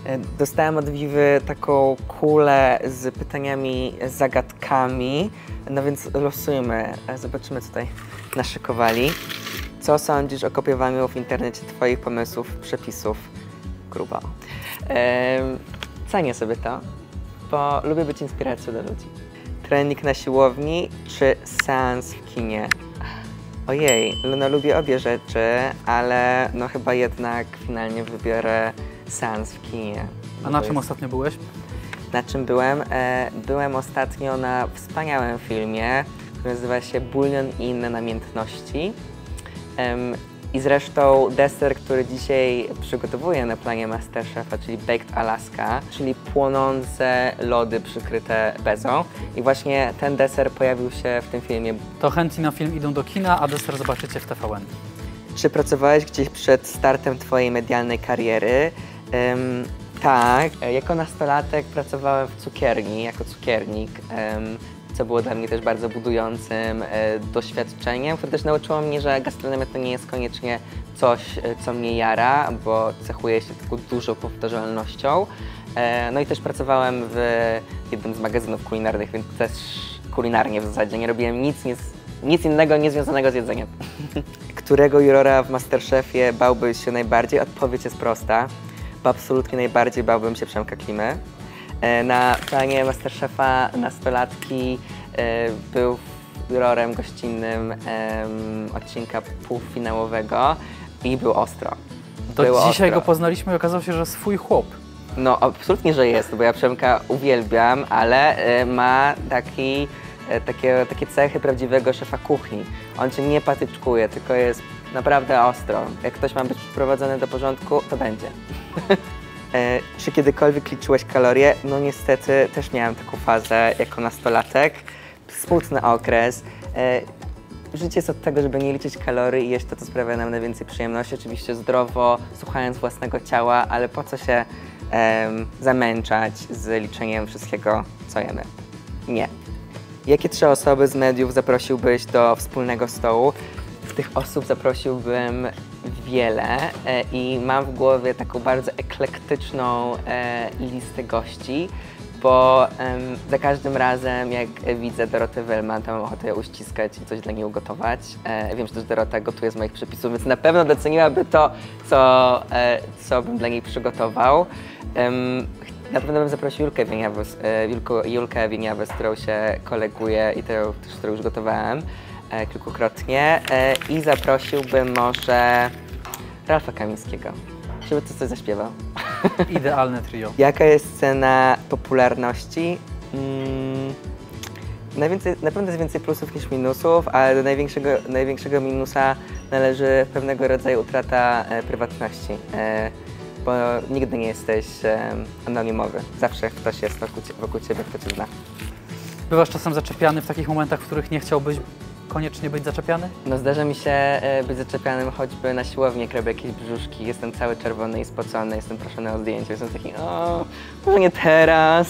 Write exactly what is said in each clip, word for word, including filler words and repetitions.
Dostałem od Wiwy taką kulę z pytaniami, zagadkami, no więc losujmy, zobaczymy co tutaj naszykowali. Co sądzisz o kopiowaniu w internecie twoich pomysłów, przepisów? Grubo. Ehm, cenię sobie to, bo lubię być inspiracją dla ludzi. Trening na siłowni czy seans w kinie? Ojej, no lubię obie rzeczy, ale no chyba jednak finalnie wybiorę seans w kinie. A na czym jest... ostatnio byłeś? Na czym byłem? E, byłem ostatnio na wspaniałym filmie, który nazywa się Bulion i inne namiętności. Um, I zresztą deser, który dzisiaj przygotowuję na planie Masterchefa, czyli Baked Alaska, czyli płonące lody przykryte bezą. I właśnie ten deser pojawił się w tym filmie. To chętni na film idą do kina, a deser zobaczycie w T V N. Czy pracowałeś gdzieś przed startem twojej medialnej kariery? Um, tak. Jako nastolatek pracowałem w cukierni, jako cukiernik. Um, co było dla mnie też bardzo budującym e, doświadczeniem, które też nauczyło mnie, że gastronomia to nie jest koniecznie coś, co mnie jara, bo cechuje się taką dużą powtarzalnością. E, no i też pracowałem w jednym z magazynów kulinarnych, więc też kulinarnie w zasadzie nie robiłem nic, nic, nic innego niezwiązanego z jedzeniem. Którego jurora w Masterchefie bałbyś się najbardziej? Odpowiedź jest prosta, bo absolutnie najbardziej bałbym się Przemka Klimy. Na planie Masterchefa nastolatki e, był jurorem gościnnym e, odcinka półfinałowego i był ostro. Do był dzisiaj ostro. go poznaliśmy i okazało się, że swój chłop. No absolutnie, że jest, bo ja Przemka uwielbiam, ale e, ma taki, e, takie, takie cechy prawdziwego szefa kuchni. On cię nie patyczkuje, tylko jest naprawdę ostro. Jak ktoś ma być przyprowadzony do porządku, to będzie. E, czy kiedykolwiek liczyłeś kalorie? No niestety też miałem taką fazę jako nastolatek. Smutny okres. E, życie jest od tego, żeby nie liczyć kalorii i jeść to, co sprawia nam najwięcej przyjemności. Oczywiście zdrowo, słuchając własnego ciała, ale po co się e, zamęczać z liczeniem wszystkiego, co jemy? Nie. Jakie trzy osoby z mediów zaprosiłbyś do wspólnego stołu? Tych osób zaprosiłbym wiele e, i mam w głowie taką bardzo eklektyczną e, listę gości, bo e, za każdym razem jak widzę Dorotę Wellman, to mam ochotę ją uściskać i coś dla niej ugotować. E, wiem, że też Dorota gotuje z moich przepisów, więc na pewno doceniłaby to, co, e, co bym dla niej przygotował. E, na pewno bym zaprosił Julkę Wieniawę, e, Julkę, Julkę Wieniawę, z którą się koleguję i tę, też, którą już gotowałem e, kilkukrotnie. E, I zaprosiłbym może Ralfa Kamińskiego, żeby to coś zaśpiewał. Idealne trio. Jaka jest cena popularności? Hmm, najwięcej, na pewno jest więcej plusów niż minusów, ale do największego, największego minusa należy pewnego rodzaju utrata e, prywatności, e, bo nigdy nie jesteś e, anonimowy. Zawsze ktoś jest wokół, wokół ciebie, kto cię zna. Bywasz czasem zaczepiany w takich momentach, w których nie chciałbyś koniecznie być zaczepiany? No zdarza mi się e, być zaczepianym choćby na siłowni, jak robię jakieś brzuszki, jestem cały czerwony i spocony, jestem proszony o zdjęcie, jestem taki, o, może nie teraz,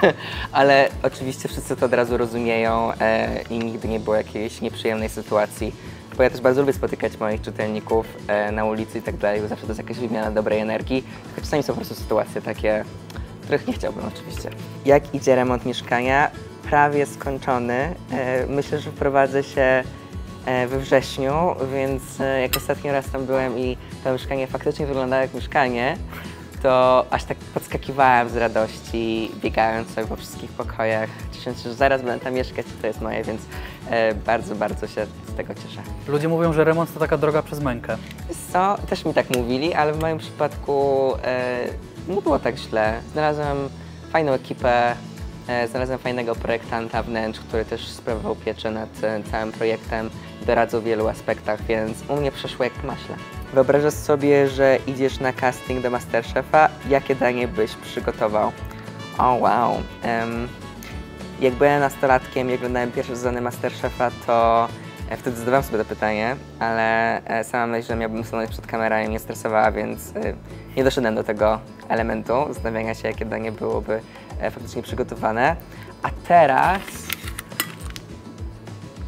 ale oczywiście wszyscy to od razu rozumieją e, i nigdy nie było jakiejś nieprzyjemnej sytuacji, bo ja też bardzo lubię spotykać moich czytelników e, na ulicy i tak dalej, bo zawsze to jest jakaś wymiana dobrej energii, tylko czasami są po prostu sytuacje takie, których nie chciałbym oczywiście. Jak idzie remont mieszkania? Prawie skończony. Myślę, że wprowadzę się we wrześniu, więc jak ostatni raz tam byłem i to mieszkanie faktycznie wyglądało jak mieszkanie, to aż tak podskakiwałem z radości, biegając sobie po wszystkich pokojach, ciesząc się, że zaraz będę tam mieszkać i to jest moje, więc bardzo, bardzo się z tego cieszę. Ludzie mówią, że remont to taka droga przez mękę. Co? Też mi tak mówili, ale w moim przypadku nie było tak źle. Znalazłem fajną ekipę, znalazłem fajnego projektanta wnętrz, który też sprawował pieczę nad całym projektem, doradzał w wielu aspektach, więc u mnie przeszło jak po maśle. Wyobrażasz sobie, że idziesz na casting do Masterchefa? Jakie danie byś przygotował? O oh, wow! Um, jak byłem nastolatkiem i oglądałem pierwsze sezony Masterchefa, to e, wtedy zadawałem sobie to pytanie, ale e, sama myśl, że miałbym stanąć przed kamerą i mnie stresowała, więc e, nie doszedłem do tego elementu zastanawiania się, jakie danie byłoby e, faktycznie przygotowane. A teraz...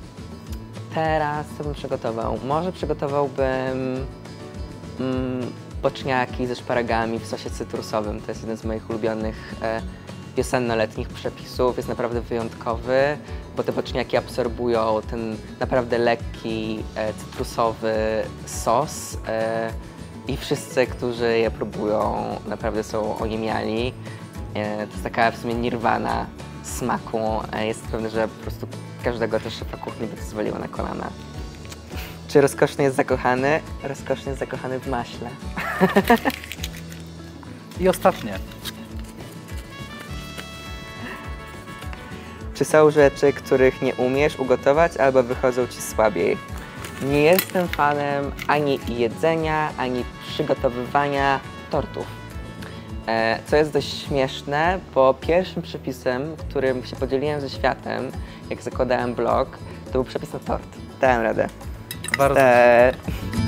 Teraz co bym przygotował? Może przygotowałbym mm, boczniaki ze szparagami w sosie cytrusowym. To jest jeden z moich ulubionych e, wiosenno-letnich przepisów. Jest naprawdę wyjątkowy, bo te boczniaki absorbują ten naprawdę lekki, e, cytrusowy sos e, i wszyscy, którzy je próbują, naprawdę są oniemiali. E, to jest taka w sumie nirwana smaku. E, jest pewne, że po prostu każdego też szefa kuchni by to zwaliło na kolana. Czy rozkoszny jest zakochany? Rozkoszny jest zakochany w maśle. I ostatnie. Czy są rzeczy, których nie umiesz ugotować albo wychodzą ci słabiej? Nie jestem fanem ani jedzenia, ani przygotowywania tortów. E, co jest dość śmieszne, bo pierwszym przepisem, którym się podzieliłem ze światem, jak zakładałem blog, to był przepis na tort. Dałem radę. Bardzo. E,